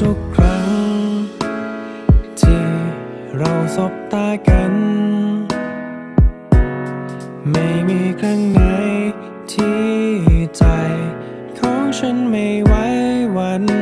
ทุกครั้งที่เราสบตากันไม่มีครั้งไหนที่ใจของฉันไม่ไหวหวั่น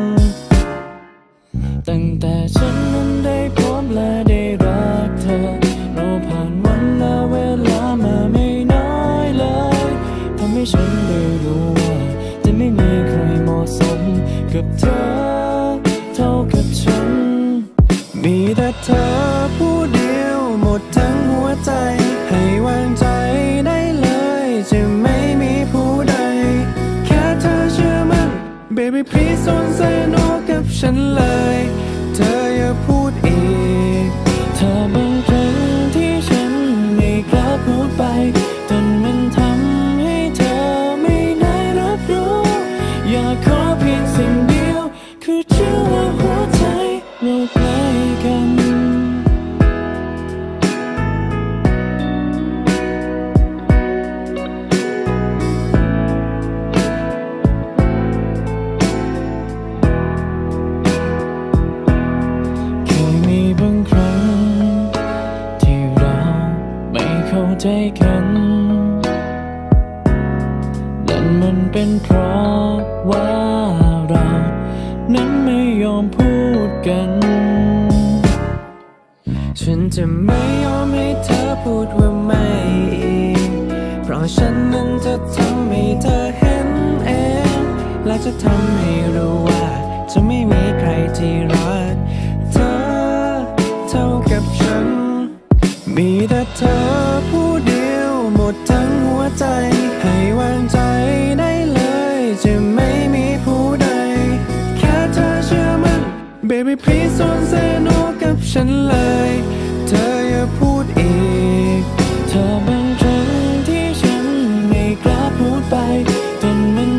ตั้งแต่ฉันนั้นได้พบและได้รักเธอเราผ่านวันและเวลามาไม่น้อยเลยทำให้ฉันได้รู้ว่าจะไม่มีใครเหมาะสมกับเธอเท่ากับฉันมีแต่เธอผู้เดียวหมดทั้งหัวใจให้วางใจได้เลยจะไม่มีผู้ใดแค่เธอเชื่อมั่น Baby please don't say no กับฉันเลยเธออย่าพูดอีกเธอบางครั้งที่ฉันไม่กล้าพูดไปจนมันทำให้เธอไม่ได้รับรู้อยากขอเพียงสิ่งเดียวคือเชื่อว่าหัวใจเราใกล้กันบางครั้งที่เราไม่เข้าใจกันนั่นมันเป็นเพราะว่าเรานั้นไม่ยอมพูดกันฉันจะไม่ยอมให้เธอพูดว่าไม่อีกเพราะฉันนั้นจะทำให้เธอเห็นเองและจะทำให้รู้ว่าจะไม่มีใครที่รักเธอเท่ากับฉันมีแต่เธอผู้เดียวหมดทั้งหัวใจให้วางใจได้เลยจะไม่มีผู้ใดแค่เธอเชื่อมั่น Baby please don't say no กับฉันเลยเธออย่าพูดอีกเธอบางครั้งที่ฉันไม่กล้าพูดไปจนมัน